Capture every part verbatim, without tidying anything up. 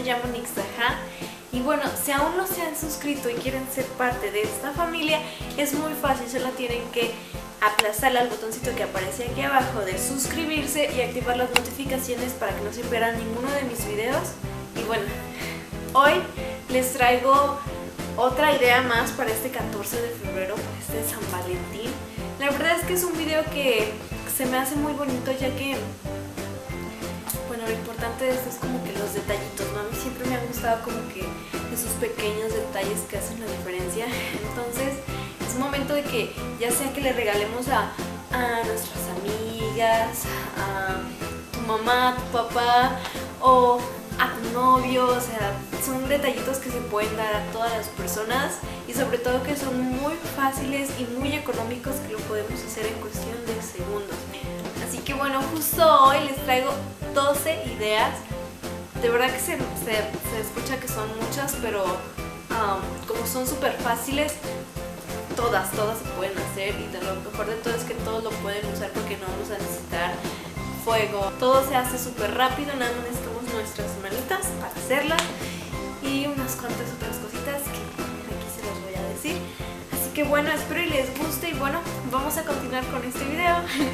llamo Nixaja. Y bueno, si aún no se han suscrito y quieren ser parte de esta familia, es muy fácil, solo tienen que aplastarle al botoncito que aparece aquí abajo de suscribirse y activar las notificaciones para que no se pierdan ninguno de mis videos. Y bueno, hoy les traigo otra idea más para este catorce de febrero, para este San Valentín. La verdad es que es un video que se me hace muy bonito, ya que bueno, lo importante de esto es como que los detallitos, ¿no? A mí siempre me han gustado como que esos pequeños detalles que hacen la diferencia. Entonces es momento de que ya sea que le regalemos a, a nuestras amigas, a tu mamá, tu papá o a tu novio, o sea, son detallitos que se pueden dar a todas las personas y sobre todo que son muy fáciles y muy económicos, que lo podemos hacer en cuestión de segundos. Así que bueno, justo hoy les traigo doce ideas. De verdad que se, se, se escucha que son muchas, pero um, como son súper fáciles, todas, todas se pueden hacer, y de lo mejor de todo es que todos lo pueden usar porque no vamos a necesitar fuego. Todo se hace súper rápido, nada más necesitamos nuestras manitas para hacerlas y unas cuantas otras cositas que aquí se los voy a decir. Así que bueno, espero y les guste y bueno, vamos a continuar con este video.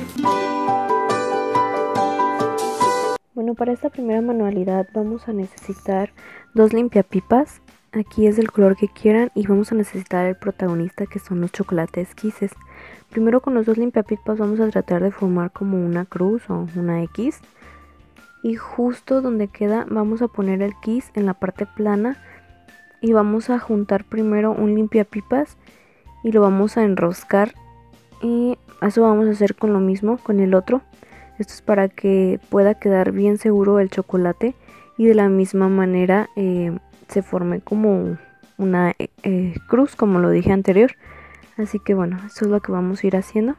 Bueno, para esta primera manualidad vamos a necesitar dos limpiapipas. Aquí es del color que quieran y vamos a necesitar el protagonista, que son los chocolates Kisses. Primero, con los dos limpiapipas vamos a tratar de formar como una cruz o una X. Y justo donde queda vamos a poner el Kiss en la parte plana. Y vamos a juntar primero un limpiapipas y lo vamos a enroscar. Y eso vamos a hacer con lo mismo con el otro. Esto es para que pueda quedar bien seguro el chocolate y de la misma manera eh, se forme como una eh, cruz, como lo dije anterior. Así que bueno, eso es lo que vamos a ir haciendo.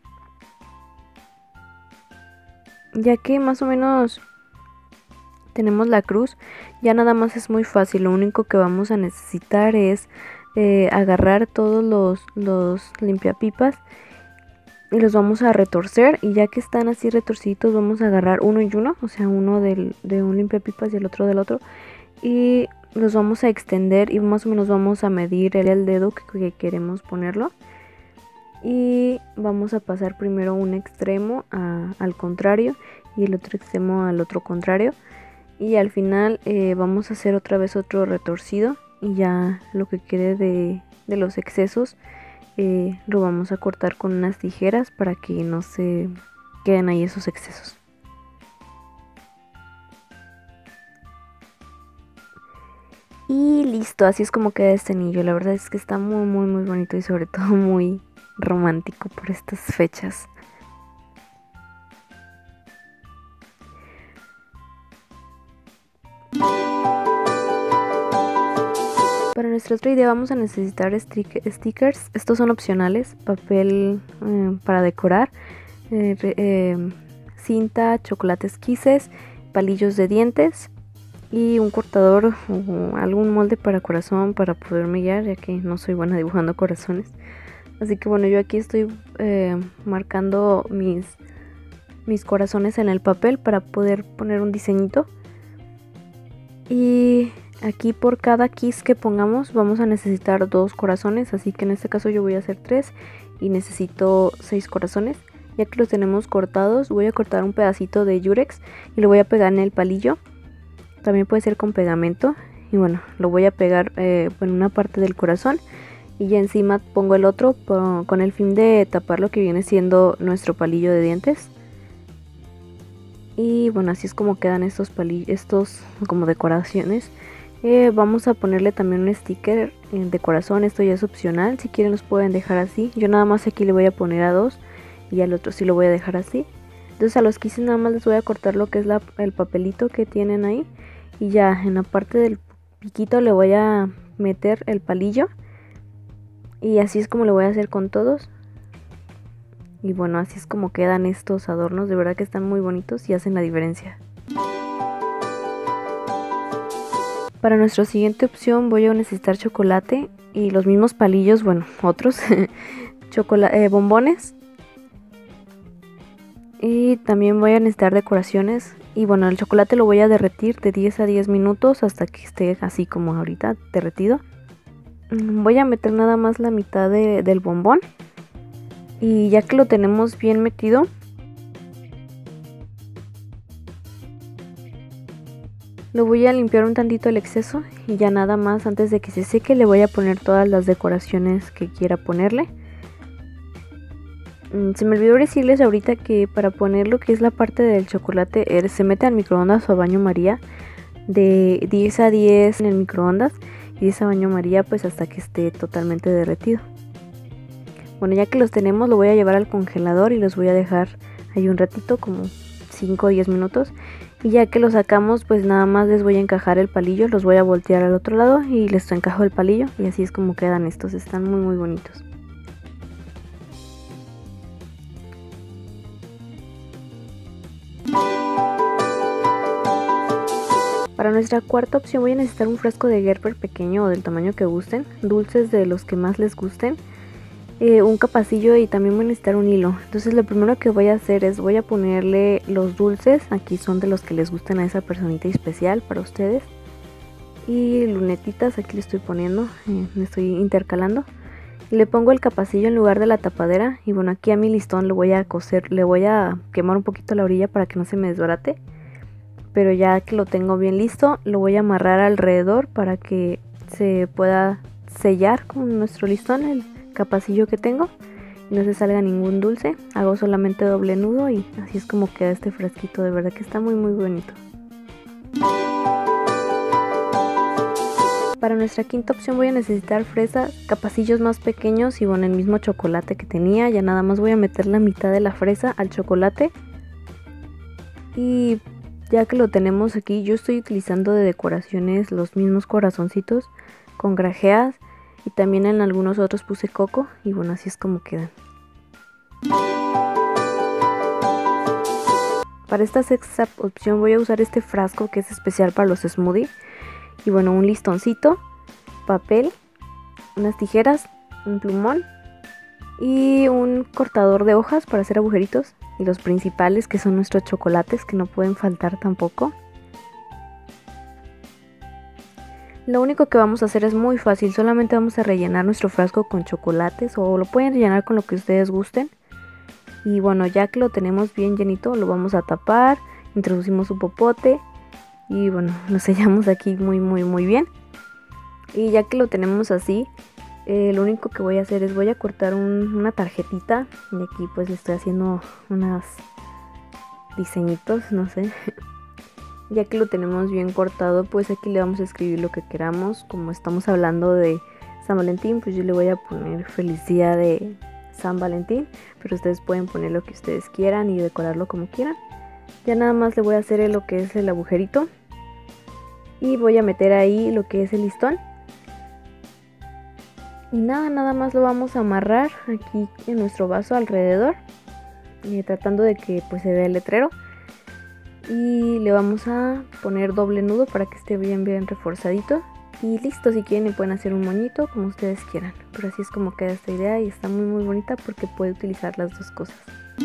Ya que más o menos tenemos la cruz, ya nada más es muy fácil. Lo único que vamos a necesitar es eh, agarrar todos los, los limpiapipas y los vamos a retorcer, y ya que están así retorciditos vamos a agarrar uno y uno, o sea, uno del, de un limpiapipas y el otro del otro, y los vamos a extender y más o menos vamos a medir el, el dedo que, que queremos ponerlo, y vamos a pasar primero un extremo a, al contrario y el otro extremo al otro contrario, y al final eh, vamos a hacer otra vez otro retorcido, y ya lo que quede de, de los excesos Eh, lo vamos a cortar con unas tijeras para que no se queden ahí esos excesos. Y listo, así es como queda este anillo. La verdad es que está muy muy muy bonito y sobre todo muy romántico por estas fechas. Para nuestra otra idea vamos a necesitar stickers. Estos son opcionales, papel eh, para decorar, eh, eh, cinta, chocolates Kisses, palillos de dientes y un cortador o algún molde para corazón para poderme guiar, ya que no soy buena dibujando corazones. Así que bueno, yo aquí estoy eh, marcando mis, mis corazones en el papel para poder poner un diseñito. Y aquí por cada kiss que pongamos vamos a necesitar dos corazones, así que en este caso yo voy a hacer tres y necesito seis corazones. Ya que los tenemos cortados, voy a cortar un pedacito de yurex y lo voy a pegar en el palillo. También puede ser con pegamento, y bueno, lo voy a pegar eh, en una parte del corazón y ya encima pongo el otro por, con el fin de tapar lo que viene siendo nuestro palillo de dientes. Y bueno, así es como quedan estos palillos, estos como decoraciones. Eh, vamos a ponerle también un sticker de corazón, esto ya es opcional, si quieren los pueden dejar así. Yo nada más aquí le voy a poner a dos y al otro sí lo voy a dejar así. Entonces a los kisses nada más les voy a cortar lo que es la, el papelito que tienen ahí, y ya en la parte del piquito le voy a meter el palillo, y así es como lo voy a hacer con todos. Y bueno, así es como quedan estos adornos, de verdad que están muy bonitos y hacen la diferencia. Para nuestra siguiente opción voy a necesitar chocolate y los mismos palillos, bueno, otros, chocolate, eh, bombones. Y también voy a necesitar decoraciones Y bueno, el chocolate lo voy a derretir de diez a diez minutos hasta que esté así como ahorita derretido. Voy a meter nada más la mitad de, del bombón. Y ya que lo tenemos bien metido, lo voy a limpiar un tantito el exceso y ya nada más antes de que se seque le voy a poner todas las decoraciones que quiera ponerle. Se me olvidó decirles ahorita que para poner lo que es la parte del chocolate eh, se mete al microondas o a baño María de diez a diez en el microondas y ese baño María pues hasta que esté totalmente derretido. Bueno, ya que los tenemos lo voy a llevar al congelador y los voy a dejar ahí un ratito, como cinco o diez minutos. Y ya que los sacamos pues nada más les voy a encajar el palillo, los voy a voltear al otro lado y les encajo el palillo y así es como quedan estos, están muy muy bonitos. Para nuestra cuarta opción voy a necesitar un frasco de Gerber pequeño o del tamaño que gusten, dulces de los que más les gusten, eh, un capacillo y también voy a necesitar un hilo. Entonces lo primero que voy a hacer es voy a ponerle los dulces, aquí son de los que les gustan a esa personita especial para ustedes. Y lunetitas, aquí le estoy poniendo, eh, me estoy intercalando. Y le pongo el capacillo en lugar de la tapadera y bueno, aquí a mi listón lo voy a coser, le voy a quemar un poquito la orilla para que no se me desbarate. Pero ya que lo tengo bien listo, lo voy a amarrar alrededor para que se pueda sellar con nuestro listón el capacillo que tengo y no se salga ningún dulce. Hago solamente doble nudo y así es como queda este frasquito, de verdad que está muy muy bonito. Para nuestra quinta opción voy a necesitar fresa, capacillos más pequeños y bueno, el mismo chocolate que tenía. Ya nada más voy a meter la mitad de la fresa al chocolate y ya que lo tenemos aquí, yo estoy utilizando de decoraciones los mismos corazoncitos con grajeas y también en algunos otros puse coco y bueno, así es como quedan. Para esta sexta opción voy a usar este frasco que es especial para los smoothies y bueno, un listoncito, papel, unas tijeras, un plumón y un cortador de hojas para hacer agujeritos. Y los principales que son nuestros chocolates que no pueden faltar tampoco. Lo único que vamos a hacer es muy fácil, solamente vamos a rellenar nuestro frasco con chocolates o lo pueden rellenar con lo que ustedes gusten. Y bueno, ya que lo tenemos bien llenito lo vamos a tapar, introducimos su popote y bueno, lo sellamos aquí muy muy muy bien. Y ya que lo tenemos así, Eh, lo único que voy a hacer es voy a cortar un, una tarjetita y aquí pues le estoy haciendo unos diseñitos, no sé. Ya que lo tenemos bien cortado pues aquí le vamos a escribir lo que queramos. Como estamos hablando de San Valentín pues yo le voy a poner feliz día de San Valentín, pero ustedes pueden poner lo que ustedes quieran y decorarlo como quieran. Ya nada más le voy a hacer lo que es el agujerito y voy a meter ahí lo que es el listón. Y nada, nada más lo vamos a amarrar aquí en nuestro vaso alrededor, eh, tratando de que pues se vea el letrero. Y le vamos a poner doble nudo para que esté bien bien reforzadito. Y listo, si quieren le pueden hacer un moñito como ustedes quieran. Pero así es como queda esta idea y está muy muy bonita porque puede utilizar las dos cosas.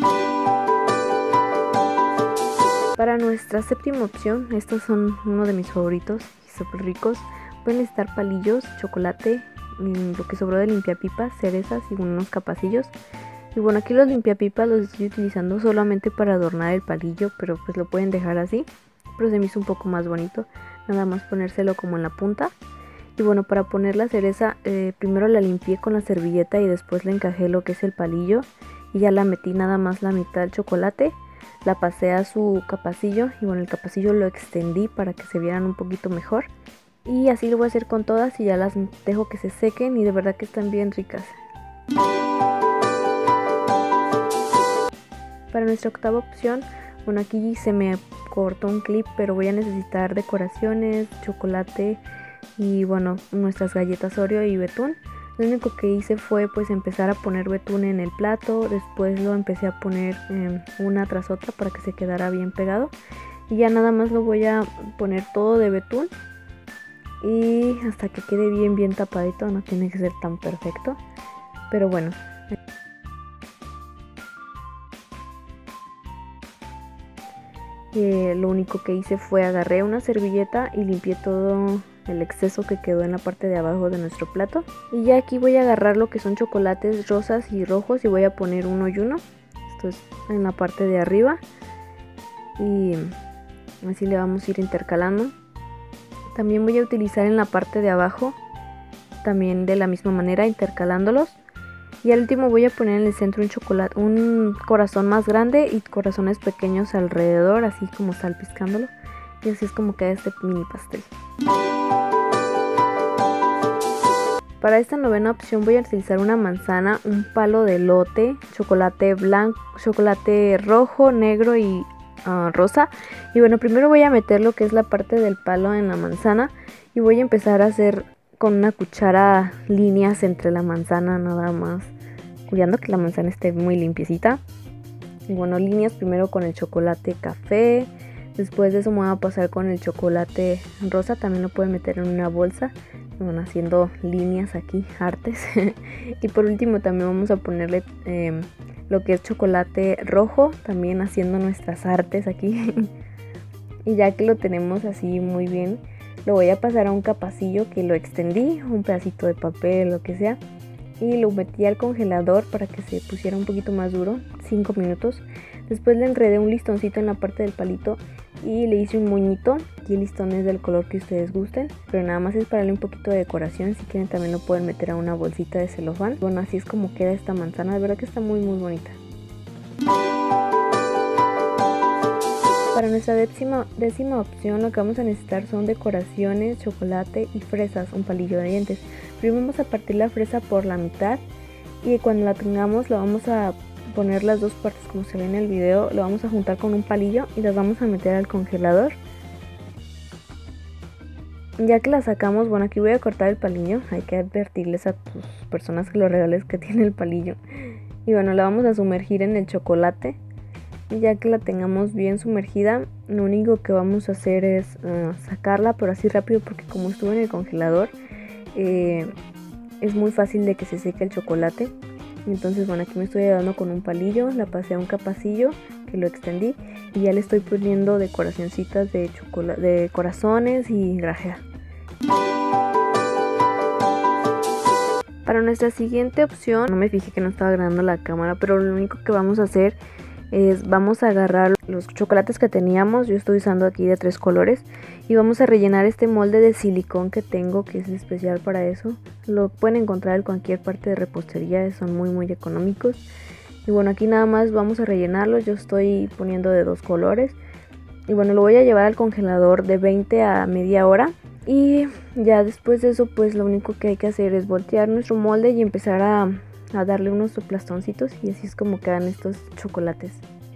Para nuestra séptima opción, estos son uno de mis favoritos y súper ricos. Pueden necesitar palillos, chocolate, lo que sobró de limpiapipas, cerezas y unos capacillos. Y bueno, aquí los limpiapipas los estoy utilizando solamente para adornar el palillo, pero pues lo pueden dejar así, pero se me hizo un poco más bonito, nada más ponérselo como en la punta. Y bueno, para poner la cereza, eh, primero la limpié con la servilleta y después le encajé lo que es el palillo y ya la metí nada más la mitad del chocolate, la pasé a su capacillo y bueno, el capacillo lo extendí para que se vieran un poquito mejor. Y así lo voy a hacer con todas y ya las dejo que se sequen y de verdad que están bien ricas. Para nuestra octava opción, bueno, aquí se me cortó un clip, pero voy a necesitar decoraciones, chocolate y bueno, nuestras galletas Oreo y betún. Lo único que hice fue pues empezar a poner betún en el plato, después lo empecé a poner eh, una tras otra para que se quedara bien pegado. Y ya nada más lo voy a poner todo de betún. Y hasta que quede bien bien tapadito, no tiene que ser tan perfecto, pero bueno. Eh, lo único que hice fue agarré una servilleta y limpié todo el exceso que quedó en la parte de abajo de nuestro plato. Y ya aquí voy a agarrar lo que son chocolates rosas y rojos y voy a poner uno y uno. Esto es en la parte de arriba. Y así le vamos a ir intercalando. También voy a utilizar en la parte de abajo, también de la misma manera, intercalándolos. Y al último voy a poner en el centro un chocolate, un corazón más grande y corazones pequeños alrededor, así como salpicándolo. Y así es como queda este mini pastel. Para esta novena opción voy a utilizar una manzana, un palo de elote, chocolate blanco, chocolate rojo, negro y uh, rosa. Y bueno, primero voy a meter lo que es la parte del palo en la manzana y voy a empezar a hacer con una cuchara líneas entre la manzana, nada más cuidando que la manzana esté muy limpiecita. Y bueno, líneas primero con el chocolate café, después de eso me voy a pasar con el chocolate rosa, también lo pueden meter en una bolsa. Bueno, haciendo líneas aquí, artes. Y por último también vamos a ponerle eh, lo que es chocolate rojo, también haciendo nuestras artes aquí. Y ya que lo tenemos así muy bien, lo voy a pasar a un capacillo que lo extendí, un pedacito de papel, lo que sea, y lo metí al congelador para que se pusiera un poquito más duro, cinco minutos. Después le enredé un listoncito en la parte del palito y le hice un moñito. Aquí el listón es del color que ustedes gusten, pero nada más es para darle un poquito de decoración. Si quieren también lo pueden meter a una bolsita de celofán. Bueno, así es como queda esta manzana, de verdad que está muy muy bonita. Para nuestra décima, décima opción lo que vamos a necesitar son decoraciones, chocolate y fresas, un palillo de dientes. Primero vamos a partir la fresa por la mitad y cuando la tengamos la vamos a poner las dos partes como se ve en el video, lo vamos a juntar con un palillo y las vamos a meter al congelador. Ya que la sacamos, bueno, aquí voy a cortar el palillo, hay que advertirles a tus personas que lo regales que tiene el palillo. Y bueno, la vamos a sumergir en el chocolate. Y ya que la tengamos bien sumergida, lo único que vamos a hacer es uh, sacarla, pero así rápido porque como estuvo en el congelador, eh, es muy fácil de que se seque el chocolate. Entonces bueno, aquí me estoy ayudando con un palillo, la pasé a un capacillo que lo extendí y ya le estoy poniendo decoracioncitas de, chocolate, de corazones y grajea. Para nuestra siguiente opción, no me fijé que no estaba grabando la cámara, pero lo único que vamos a hacer es vamos a agarrar los chocolates que teníamos, yo estoy usando aquí de tres colores, y vamos a rellenar este molde de silicón que tengo, que es especial para eso. Lo pueden encontrar en cualquier parte de repostería, son muy muy económicos. Y bueno, aquí nada más vamos a rellenarlo, yo estoy poniendo de dos colores. Y bueno, lo voy a llevar al congelador de veinte a media hora. Y ya después de eso, pues lo único que hay que hacer es voltear nuestro molde y empezar a, a darle unos aplastoncitos. Y así es como quedan estos chocolates.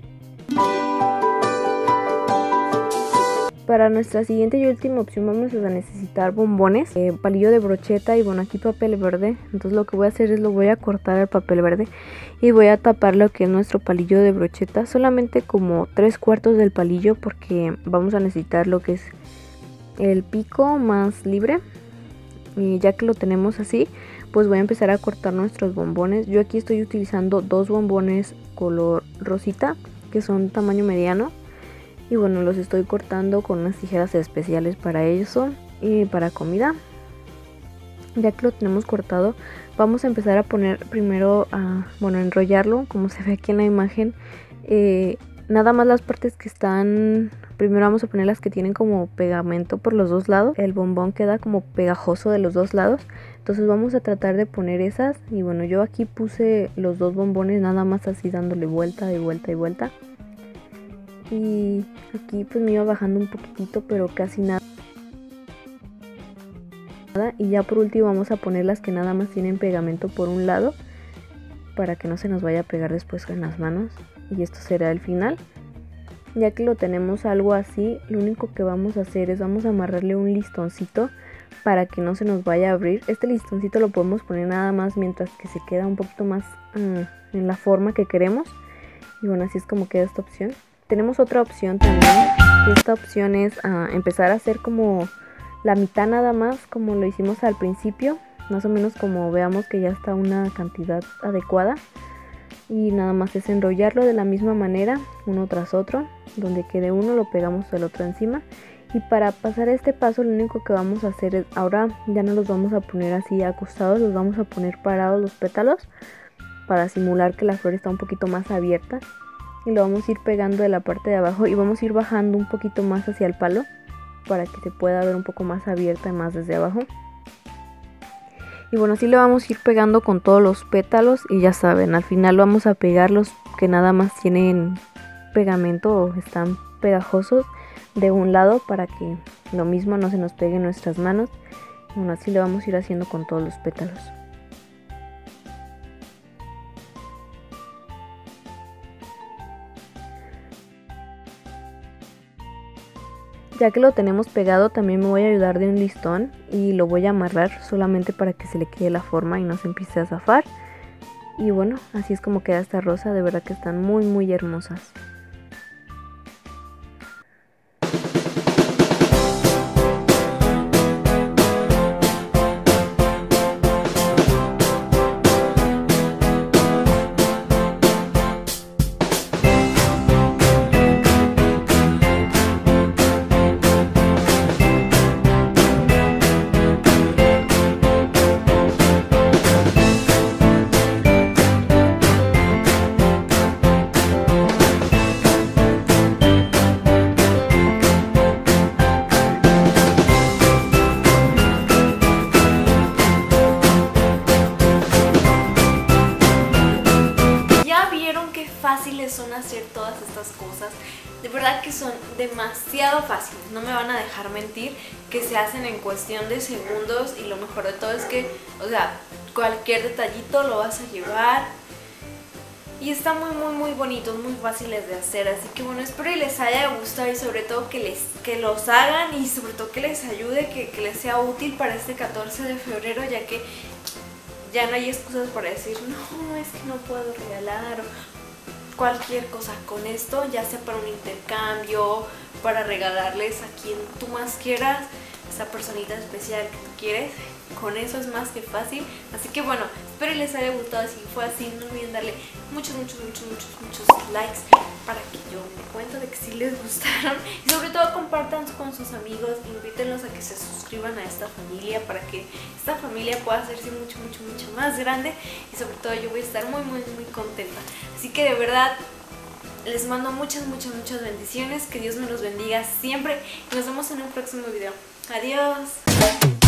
Para nuestra siguiente y última opción vamos a necesitar bombones, eh, palillo de brocheta y bueno, aquí papel verde. Entonces lo que voy a hacer es lo voy a cortar el papel verde y voy a tapar lo que es nuestro palillo de brocheta, solamente como tres cuartos del palillo porque vamos a necesitar lo que es el pico más libre. Y ya que lo tenemos así, pues voy a empezar a cortar nuestros bombones. Yo aquí estoy utilizando dos bombones color rosita que son tamaño mediano. Y bueno, los estoy cortando con unas tijeras especiales para eso y para comida. Ya que lo tenemos cortado, vamos a empezar a poner primero, a, bueno, enrollarlo como se ve aquí en la imagen. Eh, nada más las partes que están, primero vamos a poner las que tienen como pegamento por los dos lados. El bombón queda como pegajoso de los dos lados. Entonces vamos a tratar de poner esas. Y bueno, yo aquí puse los dos bombones nada más así dándole vuelta y vuelta y vuelta. Y aquí pues me iba bajando un poquitito, pero casi nada. Y ya por último vamos a poner las que nada más tienen pegamento por un lado, para que no se nos vaya a pegar después en las manos. Y esto será el final. Ya que lo tenemos algo así, lo único que vamos a hacer es vamos a amarrarle un listoncito para que no se nos vaya a abrir. Este listoncito lo podemos poner nada más mientras que se queda un poquito más uh, en la forma que queremos. Y bueno, así es como queda esta opción. Tenemos otra opción también, y esta opción es uh, empezar a hacer como la mitad nada más, como lo hicimos al principio, más o menos como veamos que ya está una cantidad adecuada. Y nada más es enrollarlo de la misma manera, uno tras otro. donde quede uno lo pegamos el otro encima. Y para pasar este paso lo único que vamos a hacer es, ahora ya no los vamos a poner así acostados, los vamos a poner parados los pétalos para simular que la flor está un poquito más abierta. Y lo vamos a ir pegando de la parte de abajo y vamos a ir bajando un poquito más hacia el palo para que se pueda ver un poco más abierta y más desde abajo. Y bueno, así le vamos a ir pegando con todos los pétalos y ya saben, al final vamos a pegar los que nada más tienen pegamento o están pegajosos de un lado para que lo mismo no se nos pegue en nuestras manos. Bueno, así le vamos a ir haciendo con todos los pétalos. Ya que lo tenemos pegado, también me voy a ayudar de un listón y lo voy a amarrar solamente para que se le quede la forma y no se empiece a zafar. Y bueno, así es como queda esta rosa, de verdad que están muy muy hermosas. Fáciles son hacer todas estas cosas, de verdad que son demasiado fáciles, no me van a dejar mentir, que se hacen en cuestión de segundos y lo mejor de todo es que, o sea, cualquier detallito lo vas a llevar y están muy muy muy bonitos, muy fáciles de hacer, así que bueno, espero que les haya gustado y sobre todo que, les, que los hagan y sobre todo que les ayude, que, que les sea útil para este catorce de febrero, ya que ya no hay excusas para decir, no, es que no puedo regalar o cualquier cosa con esto, ya sea para un intercambio, para regalarles a quien tú más quieras, esa personita especial que tú quieres, con eso es más que fácil. Así que bueno, espero les haya gustado, si fue así no olviden darle muchos, muchos, muchos, muchos, muchos likes para que yo me cuente de que sí les gustaron y sobre todo compartan con sus amigos, invítenlos a que se suscriban a esta familia para que esta familia pueda hacerse mucho, mucho, mucho más grande y sobre todo yo voy a estar muy, muy, muy contenta. Así que de verdad les mando muchas, muchas, muchas bendiciones, que Dios me los bendiga siempre y nos vemos en un próximo video. Adiós.